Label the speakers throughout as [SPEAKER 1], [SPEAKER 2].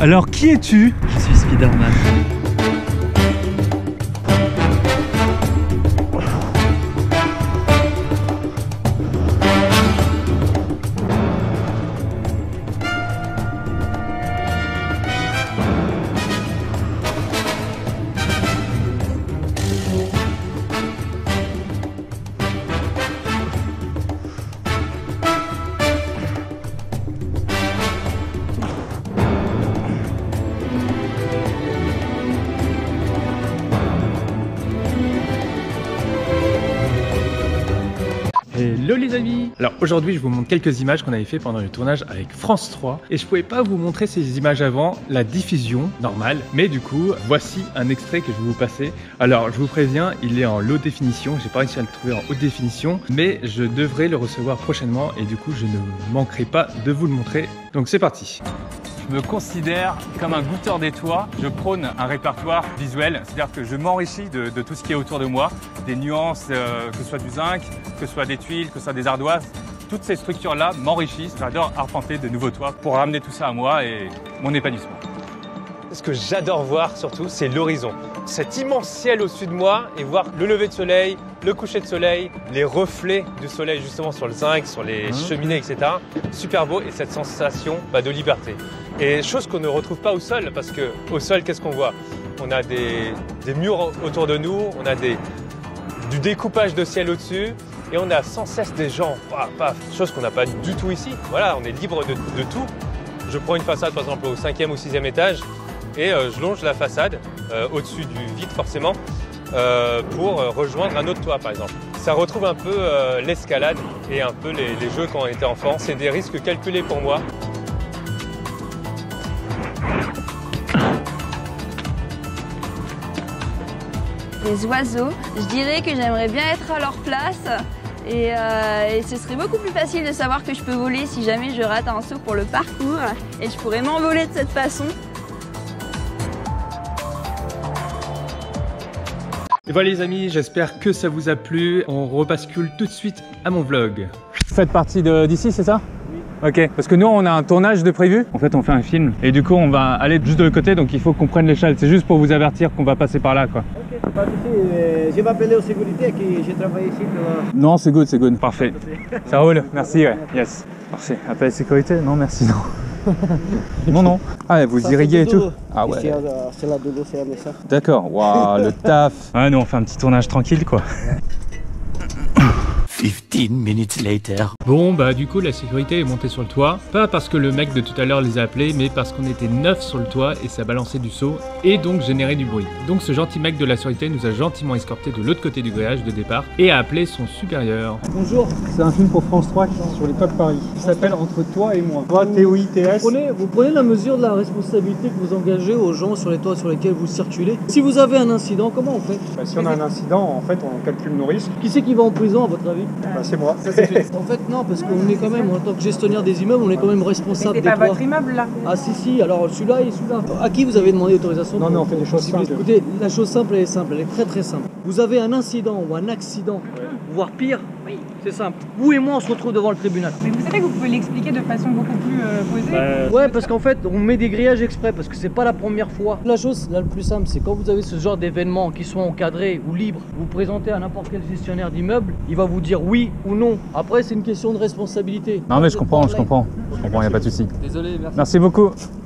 [SPEAKER 1] Alors qui es-tu?
[SPEAKER 2] Je suis Spider-Man.
[SPEAKER 1] Hello les amis! Alors aujourd'hui je vous montre quelques images qu'on avait fait pendant le tournage avec France 3 et je pouvais pas vous montrer ces images avant la diffusion normale, mais du coup voici un extrait que je vais vous passer. Alors je vous préviens, il est en low définition, j'ai pas réussi à le trouver en haute définition, mais je devrais le recevoir prochainement et du coup je ne manquerai pas de vous le montrer. Donc c'est parti! Je me considère comme un goûteur des toits. Je prône un répertoire visuel, c'est-à-dire que je m'enrichis de tout ce qui est autour de moi, des nuances, que ce soit du zinc, que ce soit des tuiles, que ce soit des ardoises. Toutes ces structures-là m'enrichissent. J'adore arpenter de nouveaux toits pour ramener tout ça à moi et mon épanouissement.
[SPEAKER 3] Ce que j'adore voir surtout, c'est l'horizon. Cet immense ciel au-dessus de moi et voir le lever de soleil, le coucher de soleil, les reflets du soleil justement sur le zinc, sur les cheminées, etc. Super beau et cette sensation de liberté. Et chose qu'on ne retrouve pas au sol parce que au sol, qu'est-ce qu'on voit? On a des murs autour de nous, on a du découpage de ciel au-dessus et on a sans cesse des gens, chose qu'on n'a pas du tout ici. Voilà, on est libre de tout. Je prends une façade par exemple au 5e ou 6e étage et je longe la façade au-dessus du vide forcément pour rejoindre un autre toit par exemple. Ça retrouve un peu l'escalade et un peu les jeux quand on était enfant. C'est des risques calculés pour moi.
[SPEAKER 4] Les oiseaux, je dirais que j'aimerais bien être à leur place et ce serait beaucoup plus facile de savoir que je peux voler si jamais je rate un saut pour le parcours et je pourrais m'envoler de cette façon.
[SPEAKER 1] Et voilà les amis, j'espère que ça vous a plu. On rebascule tout de suite à mon vlog. Vous faites partie d'ici, c'est ça? Oui. Ok, parce que nous on a un tournage de prévu. En fait on fait un film et du coup on va aller juste de l'autre côté, donc il faut qu'on prenne l'échelle. C'est juste pour vous avertir qu'on va passer par là quoi.
[SPEAKER 5] Ok, pas de souci. Je vais appeler aux sécurités qui j'ai travaillé ici.
[SPEAKER 1] Non, c'est good, c'est good. Parfait. Ça roule, merci, ouais. Yes. Parfait. Appel de sécurité? Non, merci, non. Non, non. Ah, vous irriguez et tout? Ah ouais.
[SPEAKER 5] C'est la dodo, c'est ça.
[SPEAKER 1] D'accord, waouh, le taf. Ouais, nous on fait un petit tournage tranquille quoi.
[SPEAKER 2] 15 minutes later.
[SPEAKER 1] Bon bah du coup la sécurité est montée sur le toit, pas parce que le mec de tout à l'heure les a appelés, mais parce qu'on était 9 sur le toit et ça balançait du seau et donc générait du bruit. Donc ce gentil mec de la sécurité nous a gentiment escorté de l'autre côté du grillage de départ et a appelé son supérieur.
[SPEAKER 6] Bonjour, c'est un film pour France 3 qui est sur les toits de Paris. Il s'appelle Entre toi et moi. Toi, TOITS.
[SPEAKER 5] Vous prenez la mesure de la responsabilité que vous engagez aux gens sur les toits sur lesquels vous circulez. Si vous avez un incident, comment on fait?
[SPEAKER 6] Si on a un incident, en fait, on calcule nos risques.
[SPEAKER 5] Qui c'est qui va en prison à votre avis?
[SPEAKER 6] C'est moi.
[SPEAKER 5] En fait non, parce qu'on est quand même, en tant que gestionnaire des immeubles, on est quand même responsable des toits.
[SPEAKER 7] C'est pas votre immeuble là?
[SPEAKER 5] Ah si, alors celui-là et celui-là. À qui vous avez demandé autorisation?
[SPEAKER 6] Non mais on fait des choses simples.
[SPEAKER 5] Écoutez, la chose simple elle est simple, elle est très très simple. Vous avez un incident ou un accident, voire pire, oui. C'est simple. Vous et moi on se retrouve devant le tribunal.
[SPEAKER 7] Mais vous savez que vous pouvez l'expliquer de façon beaucoup plus posée.
[SPEAKER 5] Ouais, parce qu'en fait on met des grillages exprès parce que c'est pas la première fois. La chose la plus simple, c'est quand vous avez ce genre d'événements qui sont encadrés ou libres, vous présentez à n'importe quel gestionnaire d'immeuble, il va vous dire oui ou non. Après c'est une question de responsabilité.
[SPEAKER 1] Non mais je comprends, il n'y a pas de souci.
[SPEAKER 5] Désolé, merci.
[SPEAKER 1] Merci beaucoup.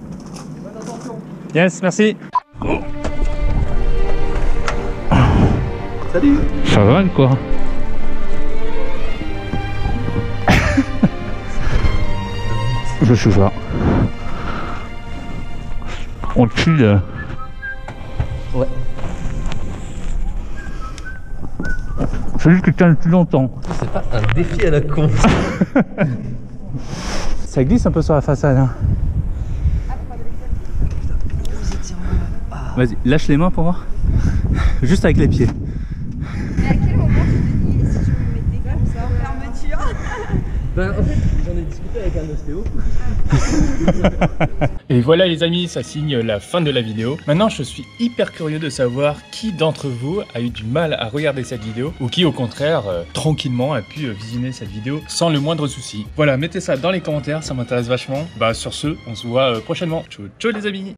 [SPEAKER 1] Yes, merci.
[SPEAKER 5] Salut.
[SPEAKER 1] Ça va quoi? Je suis là. On tue là.
[SPEAKER 5] Ouais.
[SPEAKER 1] Celui qui tient le plus longtemps.
[SPEAKER 2] C'est pas un défi à la con.
[SPEAKER 1] Ça glisse un peu sur la façade. Hein. Vas-y, lâche les mains pour voir. Juste avec les pieds.
[SPEAKER 4] Mais à quel moment tu te dis si je me mettais comme ça en fermeture?
[SPEAKER 5] Ben en fait, j'en ai discuté avec un ostéo.
[SPEAKER 1] Et voilà les amis, ça signe la fin de la vidéo. Maintenant je suis hyper curieux de savoir qui d'entre vous a eu du mal à regarder cette vidéo ou qui au contraire tranquillement a pu visionner cette vidéo sans le moindre souci. Voilà, mettez ça dans les commentaires, ça m'intéresse vachement. Bah sur ce, on se voit prochainement. Ciao ciao les amis.